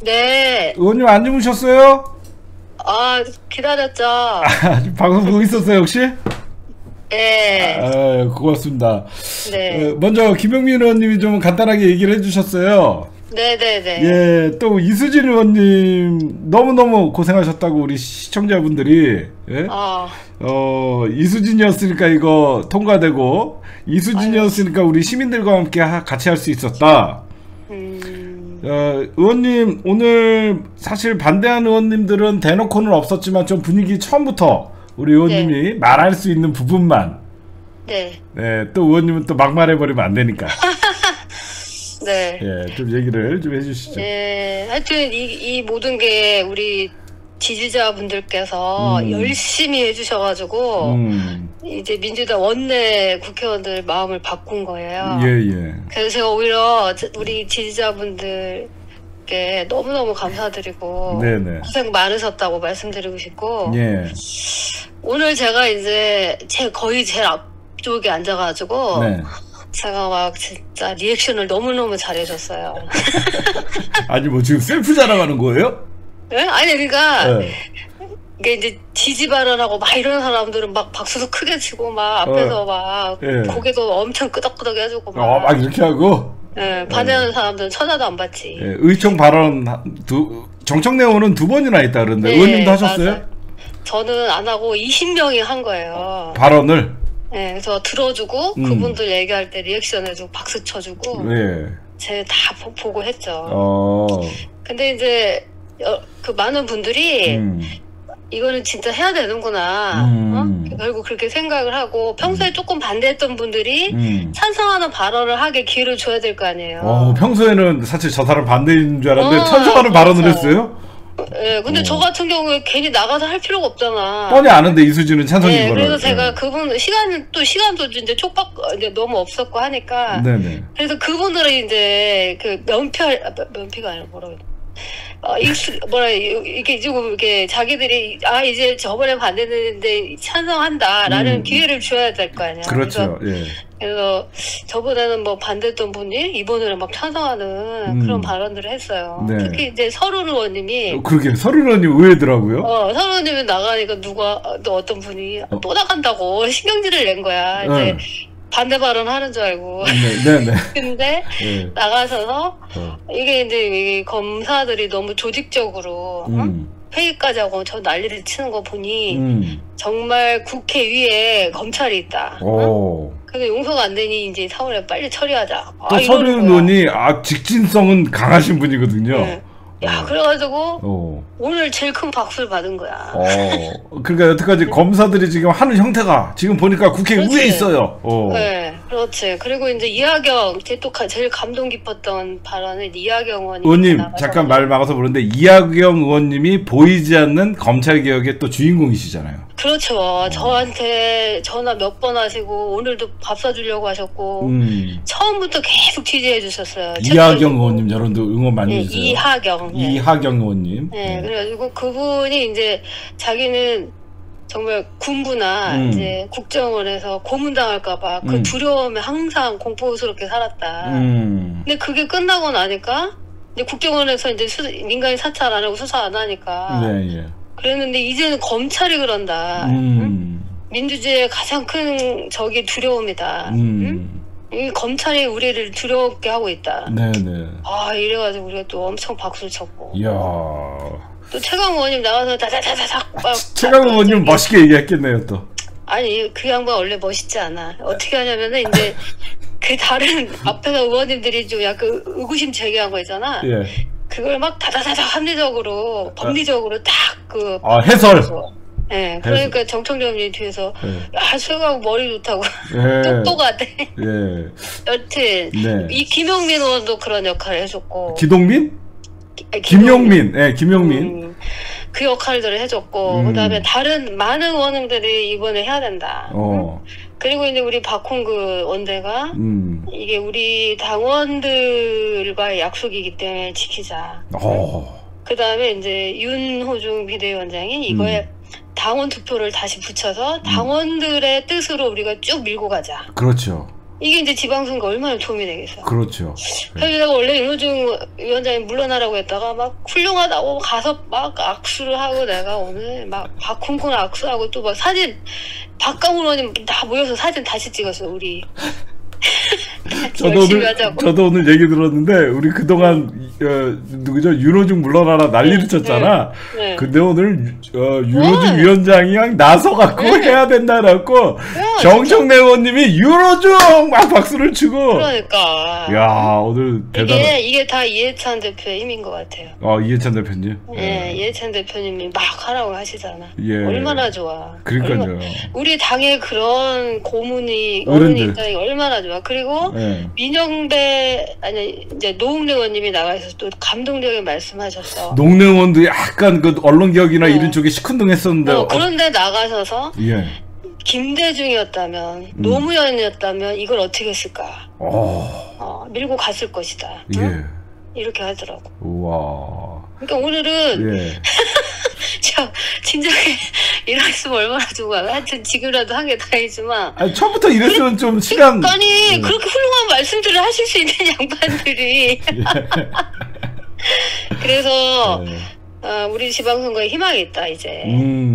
네. 의원님 안 주무셨어요? 아, 기다렸죠. 방송 보고 있었어요, 혹시? 네. 고맙습니다. 네. 먼저 김영민 의원님이 좀 간단하게 얘기를 해주셨어요. 네네네. 예, 또 이수진 의원님 너무너무 고생하셨다고 우리 시청자분들이, 예? 이수진이었으니까 이거 통과되고, 이수진이었으니까 우리 시민들과 함께 같이 할 수 있었다. 의원님, 오늘 사실 반대한 의원님들은 대놓고는 없었지만 좀 분위기 처음부터 우리 의원님이 네. 말할 수 있는 부분만. 네. 네, 또 의원님은 또 막 말해버리면 안 되니까. 네. 예, 좀 얘기를 좀 해주시죠. 네, 하여튼 이 모든 게 우리 지지자분들께서 열심히 해주셔가지고 이제 민주당 원내 국회의원들 마음을 바꾼 거예요. 예. 그래서 제가 오히려 우리 지지자분들께 너무너무 감사드리고 네네. 고생 많으셨다고 말씀드리고 싶고 예. 오늘 제가 이제 거의 제일 앞쪽에 앉아가지고 네. 제가 막 진짜 리액션을 너무너무 잘해줬어요. 아니 뭐 지금 셀프 자랑하는 거예요? 네? 아니 그러니까 네. 이게 이제 지지 발언하고 막 이런 사람들은 막 박수도 크게 치고 막 앞에서 막 네. 고개도 엄청 끄덕끄덕 해주고 막 이렇게 하고 네, 반대하는 사람들은 천하도 안 받지. 네, 의총 발언 정청래 의원은 2번이나 했다 그러는데 네, 의원님도 하셨어요? 맞아요. 저는 안 하고 20명이 한 거예요. 발언을? 네, 그래서 들어주고 그분들 얘기할 때 리액션 해주고 박수 쳐주고 네. 제가 다 보고 했죠. 근데 이제 그 많은 분들이 이거는 진짜 해야 되는구나. 결국 그렇게 생각을 하고 평소에 조금 반대했던 분들이 찬성하는 발언을 하게 기회를 줘야 될 거 아니에요. 평소에는 사실 저 사람 반대인 줄 알았는데 찬성하는 발언을 했어요? 네, 근데 저 같은 경우에 괜히 나가서 할 필요가 없잖아. 뻔히 아는데 이수진은 찬성인 거라. 그래서 제가 그분 시간도 이제 촉박 이제 너무 없었고 하니까. 네네. 그래서 그분들은 이제 그 면피가 아니라 뭐라고. 이게 자기들이 이제 저번에 반대했는데 찬성한다라는 기회를 줘야 될 거 아니야. 그렇죠. 그래서 저번에는 뭐 반대했던 분이 이번에는 막 찬성하는 그런 발언들을 했어요. 네. 특히 이제 서른 의원님이 그러게 서른 의원님 의외더라고요. 서른 의원님이 나가니까 또 어떤 분이 또 나간다고 신경질을 낸 거야. 이제 반대 발언 하는 줄 알고. 네네. 근데 나가서서 이게 이제 검사들이 너무 조직적으로 회의까지 하고 저 난리를 치는 거 보니 정말 국회 위에 검찰이 있다. 그래서 용서가 안 되니 이제 4월에 빨리 처리하자. 또 서른 의원이 직진성은 강하신 분이거든요. 네. 야, 그래가지고 오늘 제일 큰 박수를 받은 거야. 그러니까 여태까지 검사들이 지금 하는 형태가 지금 보니까 국회 위에 있어요. 네, 그렇지. 그리고 이제 이하경 제일 감동 깊었던 발언은 이하경 의원님 잠깐 말 막아서 그러는데 이하경 의원님이 보이지 않는 검찰개혁의 또 주인공이시잖아요. 그렇죠. 저한테 전화 몇 번 하시고 오늘도 밥 사주려고 하셨고 처음부터 계속 지지해 주셨어요. 이하경 의원님 여러분도 응원 많이 해주세요. 이하경 의원님. 네, 그래가지고 그분이 이제 자기는 정말 군부나 이제 국정원에서 고문당할까봐 그 두려움에 항상 공포스럽게 살았다. 근데 그게 끝나고 나니까 이제 국정원에서 이제 민간인 사찰 안 하고 수사 안 하니까. 그랬는데 이제는 검찰이 그런다. 민주주의의 가장 큰 적이 두려움이다. 이 검찰이 우리를 두렵게 하고 있다. 네네. 이래가지고 우리가 또 엄청 박수를 쳤고. 이야. 또 최강 의원님 나와서 다다다닥 막. 최강 의원님 멋있게 얘기했겠네요 또. 아니 그 양반 원래 멋있지 않아. 어떻게 하냐면은 이제 그 다른 앞에서 의원님들이 좀 약간 의구심 제기한 거 있잖아. 그걸 막 다다다닥 합리적으로 법리적으로 딱 해설. 네, 그러니까 정청래 의원님 뒤에서 야 최강 머리 좋다고 똑똑하대. 여튼 이 김용민 의원도 그런 역할을 해줬고. 김용민. 김용민. 그 역할들을 해줬고 그다음에 다른 많은 의원님들이 이번에 해야 된다. 그리고 이제 우리 박홍근 원대가 이게 우리 당원들과의 약속이기 때문에 지키자. 그다음에 이제 윤호중 비대위원장이 이거에 당원 투표를 다시 붙여서 당원들의 뜻으로 우리가 쭉 밀고 가자. 그렇죠. 이게 이제 지방선거 얼마나 도움이 되겠어요. 그렇죠. 그래서 내가 원래 윤호중 위원장님 물러나라고 했다가 막 훌륭하다고 가서 막 악수를 하고 내가 오늘 막 박훈근 악수하고 또 막 사진 박강훈 의원님 다 모여서 사진 다시 찍었어 우리. 저도 오늘 얘기 들었는데 우리 그동안 누구죠? 윤호중 물러나라 난리를 쳤잖아. 네. 근데 오늘 윤호중 위원장이 그냥 나서갖고 해야 된다라고 정청래 의원님이 윤호중 막 박수를 치고. 그러니까. 야 오늘 대단해. 이게 다 이해찬 대표의 힘인 것 같아요. 이해찬 대표님. 네, 이해찬 대표님이 막 하라고 하시잖아. 예. 얼마나 좋아. 그러니까요. 우리 당에 그런 고문이 어른이 있다니 얼마나 좋아. 그리고 네. 민영배 아니 이제 노웅래 의원님이 나가서 또 감동적인 말씀하셨어. 노웅래 의원도 약간 그 언론개혁이나 이런 쪽에 시큰둥했었는데. 그런데 나가셔서 예. 김대중이었다면 노무현이었다면 이걸 어떻게 했을까? 밀고 갔을 것이다. 예. 응? 이렇게 하더라고. 우와. 그러니까 오늘은 예. 참 진작에 이랬으면 얼마나 좋아. 하여튼 지금이라도 한 게 다행이지만. 아니 처음부터 이랬으면 좀 시간. 아니 그렇게 훌륭한 말씀들을 하실 수 있는 양반들이. 그래서 우리 지방선거에 희망이 있다 이제.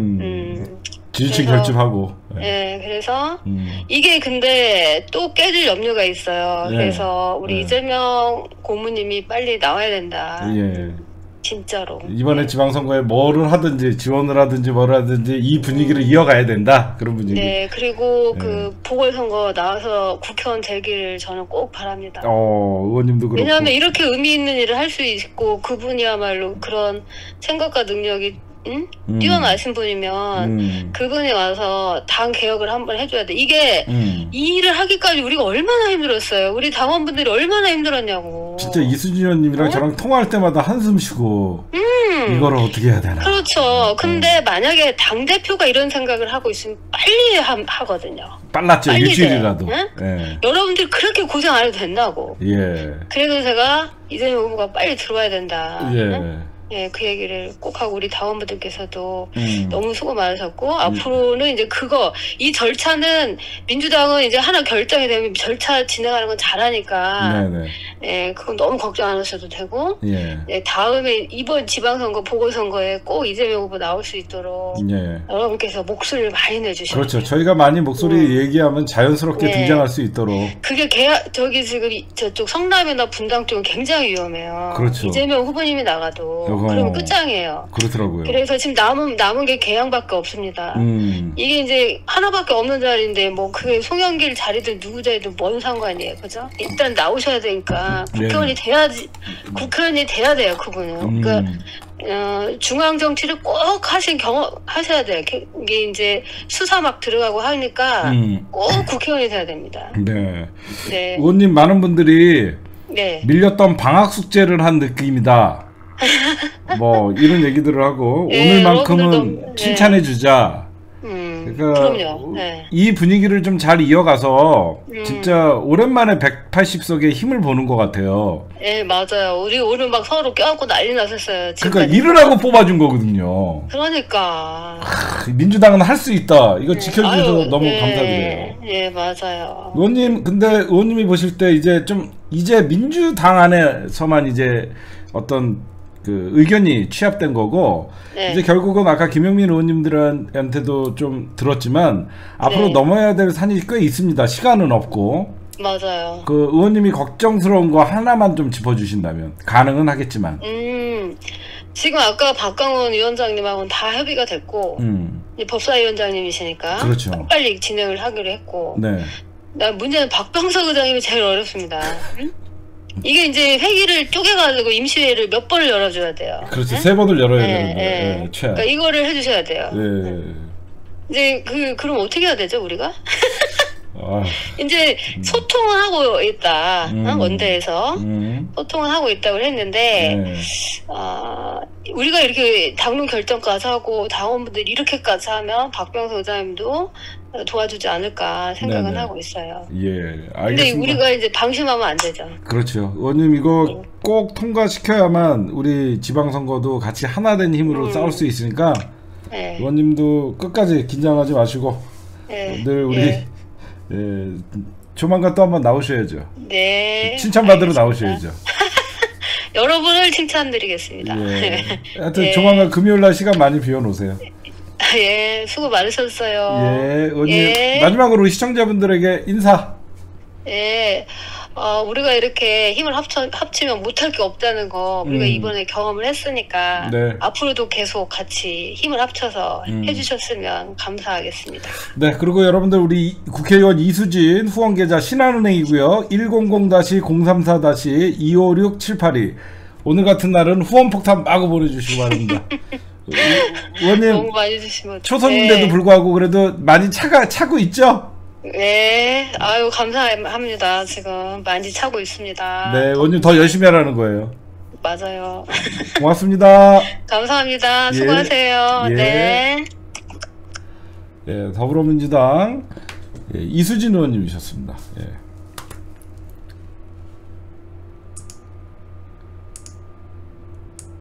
지지층 결집하고. 네, 그래서 이게 근데 또 깨질 염려가 있어요. 그래서 우리 이재명 고모님이 빨리 나와야 된다. 예. 진짜로. 이번에 지방선거에 뭐를 하든지 지원을 하든지 뭐를 하든지 이 분위기를 이어가야 된다. 그런 분위기. 네, 그리고 그 보궐선거 나와서 국회의원 되기를 저는 꼭 바랍니다. 의원님도 그렇고. 왜냐하면 이렇게 의미 있는 일을 할 수 있고 그분이야말로 그런 생각과 능력이 뛰어나신 분이면 그분이 와서 당 개혁을 한번 해줘야 돼. 이게 이 일을 하기까지 우리가 얼마나 힘들었어요. 우리 당원분들이 얼마나 힘들었냐고. 진짜 이수진 의원님이랑 저랑 통화할 때마다 한숨 쉬고 이거를 어떻게 해야 되나. 그렇죠. 근데 만약에 당대표가 이런 생각을 하고 있으면 빨리 하거든요. 빨랐죠. 일주일이라도. 예? 여러분들 그렇게 고생 안 해도 된다고. 예. 그래서 제가 이재명 후보가 빨리 들어와야 된다. 예. 예, 그 얘기를 꼭 하고 우리 당원분들께서도 너무 수고 많으셨고 앞으로는 이제 이 절차는 민주당은 이제 하나 결정이 되면 절차 진행하는 건 잘하니까 네네. 예, 그건 너무 걱정 안 하셔도 되고 예, 다음에 이번 지방선거 보궐선거에 꼭 이재명 후보 나올 수 있도록 여러분께서 목소리를 많이 내주셔야 그렇죠. 저희가 많이 목소리 얘기하면 자연스럽게 등장할 수 있도록. 그게 저기 지금 저쪽 성남이나 분당 쪽은 굉장히 위험해요. 그렇죠. 이재명 후보님이 나가도 그러면 끝장이에요. 그렇더라고요. 그래서 지금 남은 게 개항밖에 없습니다. 이게 이제 하나밖에 없는 자리인데 뭐 그게 송영길 자리든 누구 자리든 뭔 상관이에요, 그죠? 일단 나오셔야 되니까 국회의원이 돼야 돼요, 그분은. 그러니까 중앙 정치를 꼭 하셔야 돼요. 이게 이제 수사 막 들어가고 하니까 꼭 국회의원이 돼야 됩니다. 네. 네. 의원님 많은 분들이 밀렸던 방학 숙제를 한 느낌이다. 뭐 이런 얘기들을 하고 오늘만큼은 칭찬해 주자. 그러니까 그럼요. 이 분위기를 좀 잘 이어가서 진짜 오랜만에 180석의 힘을 보는 것 같아요. 네, 맞아요. 우리 오늘 막 서로 껴안고 난리 났었어요. 그러니까 일을 하고 뽑아준 거거든요. 그러니까 민주당은 할 수 있다. 이거 지켜주셔서 너무 감사드려요. 예, 맞아요. 의원님, 근데 의원님이 보실 때 이제 민주당 안에서만 이제 어떤 그 의견이 취합된 거고 이제 결국은 아까 김영민 의원님들한테도 좀 들었지만 앞으로 넘어야 될 산이 꽤 있습니다. 시간은 없고. 맞아요. 그 의원님이 걱정스러운 거 하나만 좀 짚어주신다면 가능은 하겠지만. 지금 아까 박강원 위원장님하고는 다 협의가 됐고 법사위원장님이시니까 그렇죠. 빨리 진행을 하기로 했고. 문제는 박병석 의장님이 제일 어렵습니다. 이게 이제 회기를 쪼개가지고 임시회를 몇 번을 열어줘야 돼요. 그렇죠. 3번을 열어야 되는데. 그러니까 이거를 해주셔야 돼요. 이제 그럼 어떻게 해야 되죠, 우리가? 이제 소통을 하고 있다. 원대에서 소통을 하고 있다고 했는데 우리가 이렇게 당론 결정까지 하고 당원분들이 이렇게까지 하면 박병석 의장님도 도와주지 않을까 생각은 하고 있어요. 예, 알겠습니다. 근데 우리가 이제 방심하면 안 되죠. 그렇죠. 의원님 이거 꼭 통과시켜야만 우리 지방선거도 같이 하나된 힘으로 싸울 수 있으니까 의원님도 끝까지 긴장하지 마시고 늘 우리 조만간 또 한번 나오셔야죠. 네. 칭찬받으러 알겠습니다. 나오셔야죠. 여러분을 칭찬드리겠습니다. 예. 하여튼 조만간 금요일날 시간 많이 비워놓으세요. 예, 수고 많으셨어요. 예, 언니 마지막으로 시청자분들에게 인사. 예, 우리가 이렇게 힘을 합치면 못할 게 없다는 거 우리가 이번에 경험을 했으니까 네. 앞으로도 계속 같이 힘을 합쳐서 해주셨으면 감사하겠습니다. 네, 그리고 여러분들 우리 국회의원 이수진 후원계좌 신한은행이고요. 100-234-256-782 오늘 같은 날은 후원폭탄 마구 보내주시기 바랍니다. 의원님 너무 많이 주시면 초선인데도 네. 불구하고 그래도 많이 차고 있죠? 네, 아유 감사합니다. 지금 많이 차고 있습니다. 네, 의원님 더 열심히 하라는 거예요. 맞아요. 고맙습니다. 감사합니다. 예. 수고하세요. 예. 네. 예, 더불어민주당 이수진 의원님이셨습니다. 예.